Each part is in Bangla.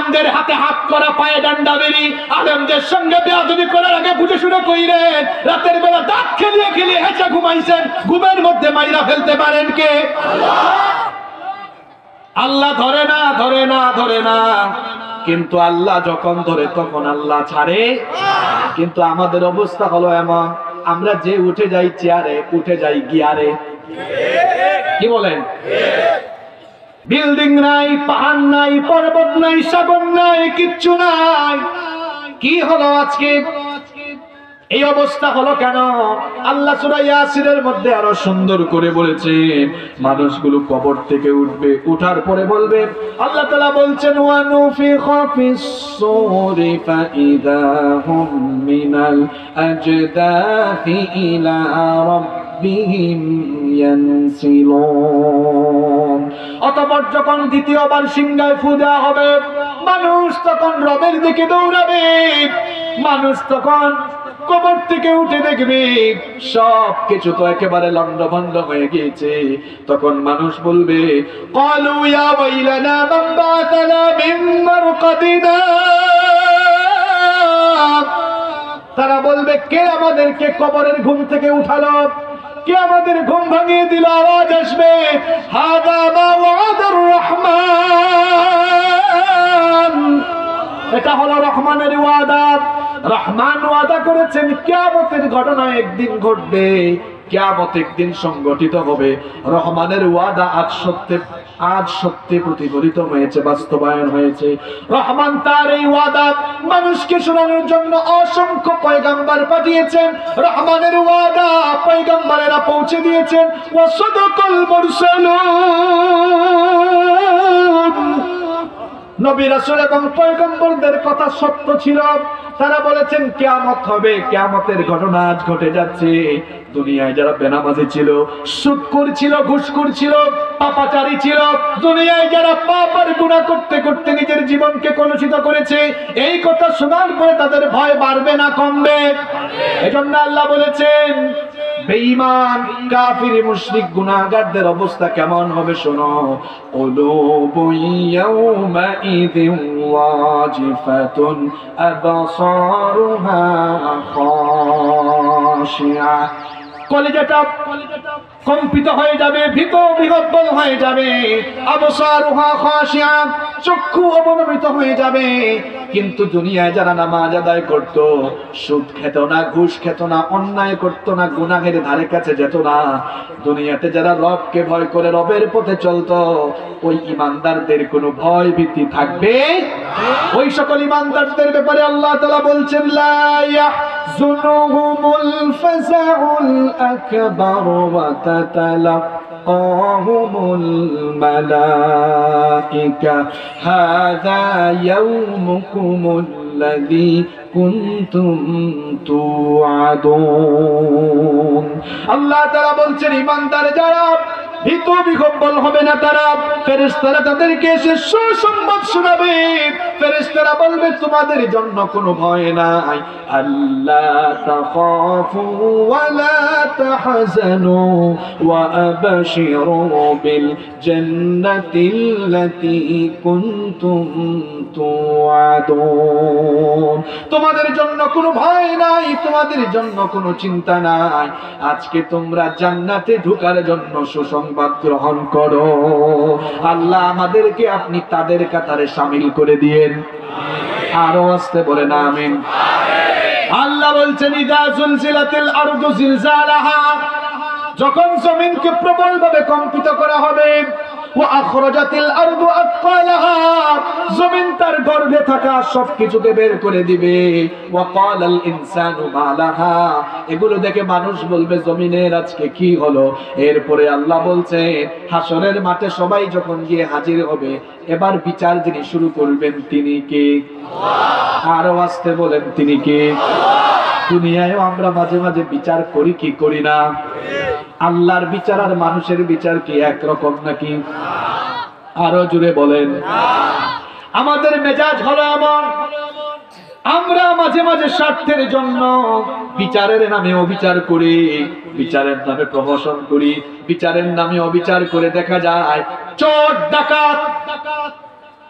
আলেমদের হাতে হাত করা, পায়ে ডান্ডা বেরি, আলেমদের সঙ্গে বেয়াদবি করার আগে বুঝে শুনে কইরেন। রাতের বেলা দাঁত খেলিয়ে খেলিয়ে হেঁচা ঘুমাইছেন, ঘুমের মধ্যে মাইরা ফেলতে পারেন কে? আল্লাহ ধরে না, ধরে না, ধরে না। কিন্তু আল্লাহ যখন ধরে তখন আল্লাহ ছাড়ে। কিন্তু আমাদের অবস্থা হলো এমন, আমরা যে উঠে যাই চেয়ারে, উঠে যাই গিয়ারে। কি বলেন? বিল্ডিং নাই, পাহাড় নাই, পর্বত নাই, সাগর নাই, কিচ্ছু নাই। কি হলো আজকে? এই অবস্থা হলো কেন? আল্লাহ সূরা ইয়াসিনের মধ্যে আরো সুন্দর করে বলেছে, মানুষগুলো কবর থেকে উঠবে, উঠার পরে বলবে, আল্লাহ তাআলা বলছেন, ওয়া নুফিখা ফিস সূরি ফাইদা হুম মিনাল আজদাফি ইলা রাব্বিহিম ইয়ানসিলুন। অতঃপর যখন দ্বিতীয়বার সিংহায় ফু দেওয়া হবে, মানুষ তখন রবের দিকে দৌড়াবে। মানুষ তখন কবর থেকে উঠে দেখবে সব কিছু তো একেবারে লন্ডভন্ড হয়ে গিয়েছে। তখন মানুষ বলবে, ক্বালু ইয়া ওয়াইলানা মান বা'আতানা মিন মারকাদিনা। তারা বলবে, কে আমাদেরকে কবরের ঘুম থেকে উঠালো? কে আমাদের ঘুম ভাঙিয়ে দিল? আওয়াজ আসবে, হাযা মা ওয়া'দার রহমান। এটা হলো রহমানের ওয়াদা। রহমান ওয়াদা করেছেন কিয়ামতের ঘটনা একদিন ঘটবে, কিয়ামত একদিন সংগঠিত হবে। রহমানের ওয়াদা আজ সত্যি প্রতিফলিত হয়েছে, বাস্তবায়ন হয়েছে। রহমান তার এই ওয়াদা মানুষকে শোনানোর জন্য অসংখ্য পয়গম্বর পাঠিয়েছেন। রহমানের ওয়াদা পয়গম্বরেরা পৌঁছে দিয়েছেন। ওয়া সাদাকাল মুরসালুন। নবী রাসূল এবং পয়গম্বরদের কথা সত্য ছিল। তারা বলেছেন কিয়ামত হবে, কিয়ামতের ঘটনা আজ ঘটে যাচ্ছে। দুনিয়ায় যারা বেনামাজি ছিল, সুদখোর ছিল, ঘুষখোর ছিল, পাপাচারী ছিল, দুনিয়ায় যারা পাপ আর গুনাহ করতে করতে নিজের জীবনকে কলুষিত করেছে, এই কথা শোনার পরে তাদের ভয় বাড়বে না কমবে? এজন্য আল্লাহ বলেছেন, বেঈমান, কাফির, মুশরিক, গুনাহগারদের অবস্থা কেমন হবে শোনো। কুলুবুন ইয়াওমাইযিন ওয়াজিফাতুন আবসারুহা খাশিআ। কলিজাটা কম্পিত হয়ে যাবে, ভীত বিহ্বল হয়ে যাবে। আবসারুহা খাশিআ, চক্ষু অবনমিত হয়ে যাবে। কিন্তু দুনিয়ায় যারা নামাজ আদায় করত, সুদ খেত না, ঘুষ খেত না, অন্যায় করত না, গুনাহের ধারে কাছে যেত না, দুনিয়াতে যারা রবকে ভয় করে রবের পথে চলত, ওই ইমানদারদের কোনো ভয় ভীতি থাকবে? ওই সকল ইমানদারদের ব্যাপারে আল্লাহ তাআলা বলছেন, লা ইয়াহজুনুহুমুল ফাযাউল আকবার ওয়া তাতালাক্কাহুমুল মালাইকা হাযা ইয়াউমুকুমুল্লাযী কুনতুম তুআদুন। আল্লাহ তাআলা বলছেন, ইমানদার যারা ভীত বিহ্বল হবে না, তারা ফেরেশতারা তাদেরকে এসে সুসংবাদ শোনাবে। ফেরেশতারা বলবে, তোমাদের জন্য কোনো ভয় নাই। আল্লা তাখাফু ওয়া লা তাহজানু ওয়া আবশিরু বিল জান্নাতিল্লাতী কুনতুম তুআদুন। তোমাদের জন্য কোনো ভয় নাই, তোমাদের জন্য কোনো চিন্তা নাই। আজকে তোমরা জান্নাতে ঢোকার জন্য সুসংবাদ গ্রহণ করো। আল্লাহ আমাদেরকে আপনি তাদের কাতারে শামিল করে দিয়েন। আরো আসতে বলেন আমিন। আল্লাহ বলছেন, ইযা জুলজিলাতিল আরদু জিলজালাহা, যখন জমিনকে প্রবলভাবে কম্পিত করা হবে, ওয়া আখরাজাতিল আরদু আথকালাহা, জমিন তার গর্ভে থাকা সবকিছুকে বের করে দিবে। ওয়া ক্বালাল ইনসানু মা লাহা, এগুলো দেখে মানুষ বলবে, জমিনের আজকে কি হলো? এরপরে আল্লাহ বলছেন, হাসরের মাঠে সবাই যখন গিয়ে হাজির হবে, এবার বিচার যিনি শুরু করবেন তিনি কে? আল্লাহ। আরো আসতে বলেন, তিনি কে? দুনিয়ায়ও আমরা মাঝে মাঝে বিচার করি কি করি না? আল্লাহর বিচার আর মানুষের বিচার কি একরকম নাকি? আরো জুড়ে বলেন। আমাদের মেজাজ হলো এমন, আমরা মাঝে মাঝে স্বার্থের জন্য বিচারের নামে অবিচার করি, বিচারের নামে প্রহসন করি, বিচারের নামে অবিচার করে দেখা যায় চোর ডাকাত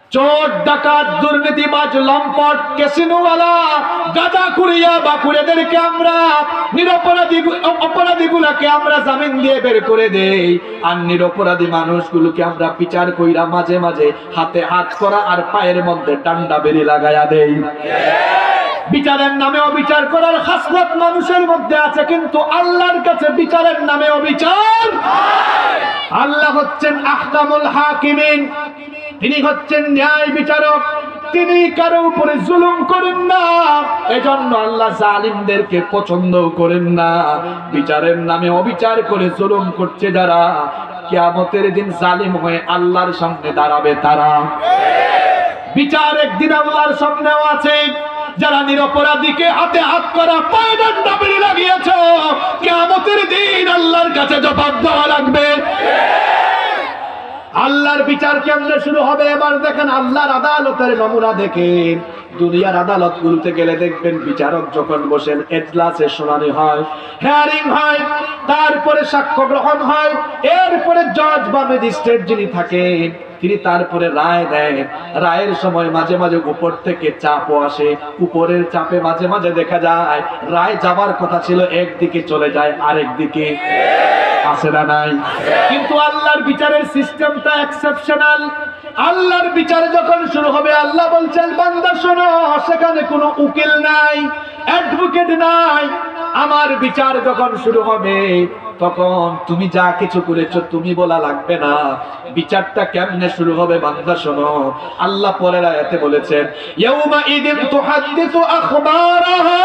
চোর ডাকাত দুর্নীতিবাজ লম্পট ক্যাসিনোওয়ালা গাঁজাখুরিয়া বাকুড়েদেরকে আমরা অপরাধীগুলোকে আমরা জামিন দিয়ে বের করে দেই, আর নিরপরাধী মানুষগুলোকে আমরা বিচার কইরা মাঝে মাঝে হাতে হাত করা আর পায়ের মধ্যে ডান্ডা বেরি লাগাইয়া দেই। বিচারের নামে অবিচার করার খাসলত মানুষের মধ্যে আছে, কিন্তু আল্লাহর কাছে বিচারের নামে অবিচার। আল্লাহ হচ্ছেন আহকামুল হাকিমিন, তিনি হচ্ছেন ন্যায় বিচারক, তিনি কারো উপরে জুলুম করেন না। এজন্য আল্লাহ জালিমদেরকে পছন্দ করেন না। বিচারের নামে অবিচার করে জুলুম করছে যারা, কিয়ামতের দিন জালিম হয়ে আল্লাহর সামনে দাঁড়াবে তারা। বিচার একদিন আল্লাহর সামনেও আছে। যারা নিরপরাধীকে হাতে হাত করা পায়ে ডান্ডা বেরি লাগিয়েছ, কিয়ামতের দিন আল্লাহর কাছে জবাব দেওয়া লাগবে। আল্লাহর বিচার কেমনে শুরু হবে এবার দেখেন। আল্লাহর আদালতের নমুনা দেখেন। দুনিয়ার আদালত গুলোতে গেলে দেখবেন বিচারক যখন বসেন, এজলাসে শুনানি হয়, হিয়ারিং হয়, তারপরে সাক্ষ্য গ্রহণ হয়, এরপরে জজ বা ম্যাজিস্ট্রেট যিনি থাকেন তিনি তারপরে রায় দেন। রায়ের সময় মাঝে মাঝে উপর থেকে চাপও আসে, উপরের চাপে মাঝে মাঝে দেখা যায় রায় যাবার কথা ছিল একদিকে চলে যায় আরেক দিকে। আছে না নাই? কিন্তু আল্লাহর বিচারের সিস্টেমটা এক্সেপশনাল। আল্লাহর বিচার যখন শুরু হবে, আল্লাহ বলছেন বান্দা শোনো, সেখানে কোনো উকিল নাই, অ্যাডভোকেট নাই। আমার বিচার যখন শুরু হবে তখন তুমি যা কিছু করেছো তুমি বলা লাগবে না। বিচারটা কেমনে শুরু হবে বান্দা শোনো। আল্লাহ পরের আয়াতে বলেছেন, ইয়াউমা ইদিন তুহাদ্দিসু আখবারাহা।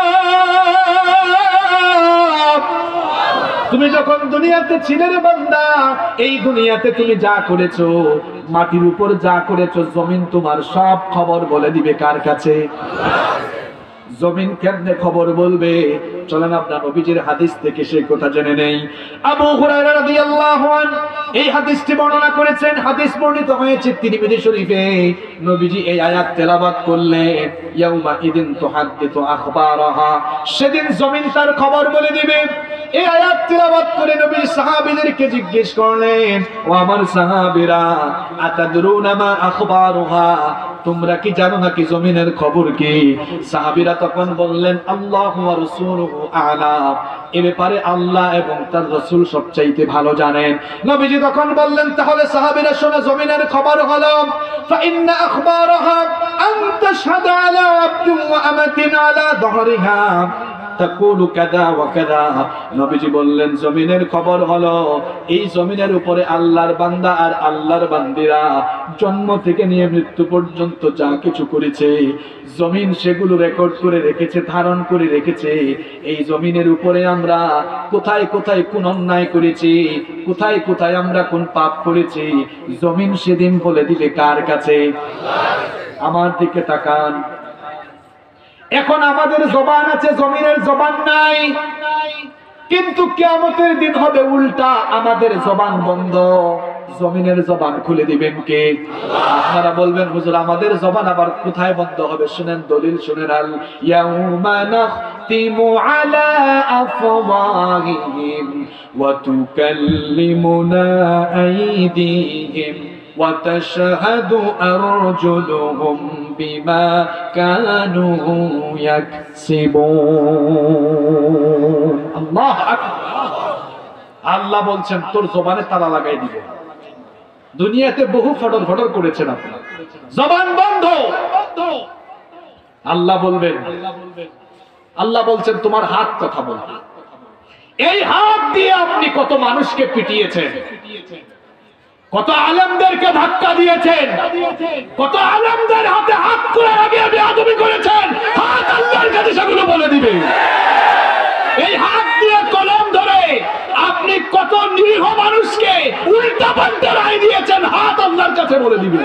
তুমি যখন দুনিয়াতে ছিলে রে বান্দা, এই দুনিয়াতে তুমি যা করেছো, মাটির উপর যা করেছো, জমিন তোমার সব খবর বলে দিবে কার কাছে? জমিন কেমনে খবর বলবে? চলেন আপনার নবীজির হাদিস থেকে সেই কথা জেনে নেই। আবু হুরায়রা রাদিয়াল্লাহু আনহু এই হাদিসটি বর্ণনা করেছেন। হাদিস বর্ণিত হয়েছে তিরমিজি শরীফে। নবীজি এই আয়াত তেলাওয়াত করলেন, ইয়াউমা ইদিন তুহাদ্দিসু আখবারাহা, সেদিন জমিন তার খবর বলে দিবে। এই আয়াত তেলাওয়াত করে নবী সাহাবীদেরকে জিজ্ঞেস করলেন, ও আমার সাহাবীরা, আতাদরুনা মা আখবারুহা, তোমরা কি জানো নাকি জমিনের খবর কি? সাহাবীরা তখন বললেন, আল্লাহু ওয়া রাসূলুহু আ'লাম, এ ব্যাপারে আল্লাহ এবং তার রাসূল সবচাইতে ভালো জানেন। নবীজি তখন বললেন, তাহলে সাহাবীরা শোনো, জমিনের খবর হলো ফাইন্না আখবারাহা আন তাশহাদা আলা আবদিন ওয়া আমাতিন আলা যহরিহা তাকুলু কাযা ওয়া কাযা। নবীজি বললেন, জমিনের খবর হলো এই জমিনের উপরে আল্লাহর বান্দা আর আল্লাহর বান্দিরা জন্ম থেকে নিয়ে মৃত্যু পর্যন্ত যা কিছু করেছে, জমিন সেগুলো রেকর্ড করে রেখেছে, ধারণ করে রেখেছে। এই জমিনের উপরে আমরা কোথায় কোথায় কোন অন্যায় করেছি, কোথায় কোথায় আমরা কোন পাপ করেছি, জমিন সেদিন বলে দিবে কার কাছে? আমার দিকে তাকান। এখন আমাদের জবান আছে, জমিনের জবান নাই। কিন্তু কিয়ামতের দিন হবে উল্টা, আমাদের জবান বন্ধ, জমিনের জবান খুলে দিবেন কে? আপনারা বলবেন, হুজুর আমাদের জবান আবার কোথায় বন্ধ হবে? শুনেন, দলিল শুনেন। আল ইয়াউমা নাখতিমু আলা আফওয়াহিহিম ওয়া তুকাল্লিমুনা আইদিহিম ওয়া তাশহাদু আরজুলুহুম বিমা কানু ইয়াকসিবুন। আল্লাহু আকবার। আল্লাহ বলছেন, তোর জবানে তালা লাগাই দিব। দুনিয়াতে বহু ফটর ফটর করেছেন আপনি, জবান বন্ধ। আল্লাহ বলবেন, আল্লাহ বলছেন তোমার হাত কথা বলবে। এই হাত দিয়ে আপনি কত মানুষকে পিটিয়েছেন, কত আলেমদেরকে ধাক্কা দিয়েছেন, কত আলেমদের হাতে হাত তুলে লাগিয়ে বেয়াদবি করেছেন। হাত আল্লাহর কাছে সেগুলো বলে দিবে। এই হাত দিয়ে কলম ধরে আপনি কত নিরীহ মানুষকে উল্টা পাল্টা রায় দিয়েছেন, হাত আল্লাহর কাছে বলে দিবে।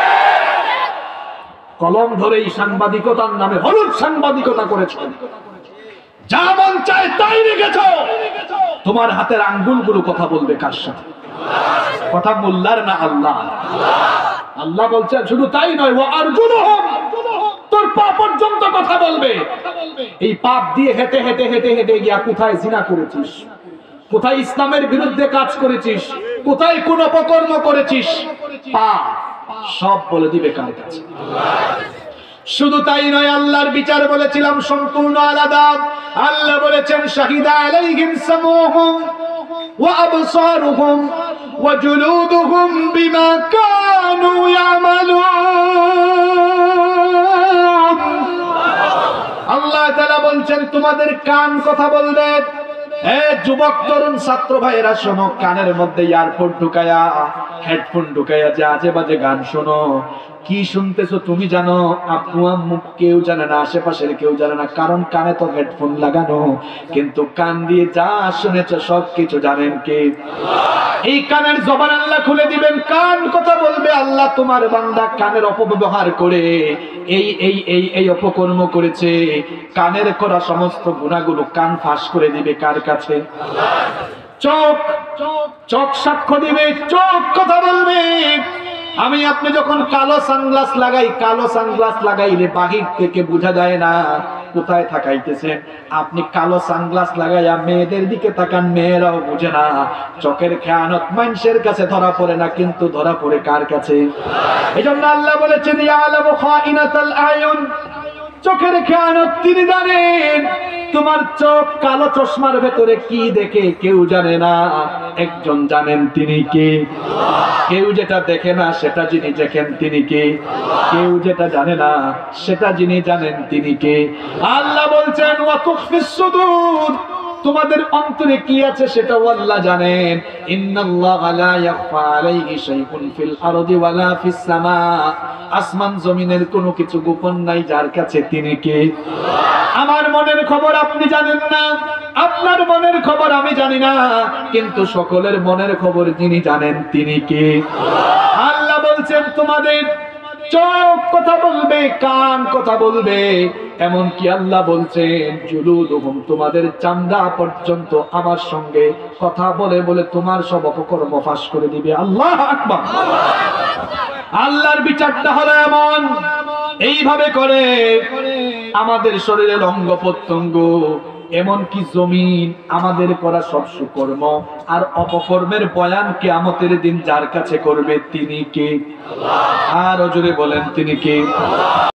কলম ধরেই সাংবাদিকতার নামে হলুদ সাংবাদিকতা করেছেন, যা মন চায় তাই লিখেছো। তোমার হাতের আঙ্গুলগুলো কথা বলবে কার সাথে? কথা মোল্লার না আল্লাহ? আল্লাহ বলছেন শুধু তাই নয়, ও আরজুলুহুম, তোর পা পর্যন্ত কথা বলবে। এই পাপ দিয়ে হেঁটে হেঁটে হেঁটে হেঁটে গিয়া কোথায় জিনা করেছিস, কোথায় ইসলামের বিরুদ্ধে কাজ করেছিস, কোথায় কোন অপকর্ম করেছিস, পা সব বলে দিবে কার কাছে? শুধু তাই নয়, আল্লাহর বিচার বলেছিলাম সম্পূর্ণ আলাদা। আল্লাহ বলেছেন শাহিদা আলাইহিম সামউহুম ওয়া আবসারুহুম ওয়া জুলুদুহুম বিমা কানু ইয়ামালুন। আল্লাহ তাআলা বলছেন তোমাদের কান কথা বলবে। যুবক তরুণ ছাত্র ভাইয়েরা শোনো, কানের মধ্যে ইয়ারফোন ঢুকায়া, হেডফোন ঢুকায়া যে আজে বাজে গান শোনো। কি শুনতেছো তুমি জানো? আব্বু আম্মু কেউ জানে না, আশেপাশের কেউ জানে না, কারণ কানে তো হেডফোন লাগানো। কিন্তু কান দিয়ে যা শুনেছো সবকিছু জানেন কে? এই কানের জবান আল্লাহ খুলে দিবেন, কান কথা বলবে। আল্লাহ তোমার বান্দা কানের অপব্যবহার করে এই এই এই এই অপকর্ম করেছে। কানের করা সমস্ত গুনাহগুলো কান ফাঁস করে দিবে কার কাছে? চোখ, চোখ সাক্ষ্য দিবে, চোখ কথা বলবে। আমি আপনি যখন কালো সানগ্লাস লাগাই, কালো সানগ্লাস লাগাইলে বাহির থেকে বোঝা যায় না কোথায় তাকাইতেছেন। আপনি কালো সানগ্লাস লাগাইয়া মেয়েদের দিকে তাকান, মেয়েরাও বুঝে না। চোখের খেয়ানত মানুষের কাছে ধরা পড়ে না, কিন্তু ধরা পড়ে কার কাছে? এজন্য আল্লাহ বলেছেন ইয়ালামু খাইনাতাল আয়ুন, চোখের খেয়ানত তিনি জানেন। তোমার চোখ কালো চশমার ভেতরে কি দেখে কেউ জানে না, একজন জানেন, তিনি কে? কেউ যেটা দেখে না সেটা যিনি দেখেন তিনি কে? কেউ যেটা জানে না সেটা যিনি জানেন তিনি কে? আল্লাহ বলছেন ওয়া তুখফিস সুদূর, তোমাদের অন্তরে কি আছে সেটাও আল্লাহ জানেন। ইন্নাল্লাহা লা ইয়াখফা আলাইহি শাইউন ফিল আরদি ওয়ালা ফিস সামা, আসমান জমিনের কোনো কিছু গোপন নাই যার কাছে, তিনি কে? আমার মনের খবর আপনি জানেন না, আপনার মনের খবর আমি জানি না, কিন্তু সকলের মনের খবর যিনি জানেন তিনি কে? আল্লাহ বলছেন তোমাদের চোখ কথা বলবে, কান কথা বলবে। এমন কি আল্লাহ বলছেন জুলুদুহুম, তোমাদের চামড়া পর্যন্ত আমার সঙ্গে কথা বলে বলে তোমার সব অপকর্ম ফাঁস করে দিবে। আল্লাহু আকবার। আল্লাহর বিচারটা হলো এমন, এইভাবে করে আমাদের শরীরের অঙ্গ প্রত্যঙ্গ, এমনকি জমিন, আমাদের করা সব সুকর্ম আর অপকর্মের বয়ান কিয়ামতের দিন যার কাছে করবে তিনি কে? আর জোরে বলেন তিনি কে?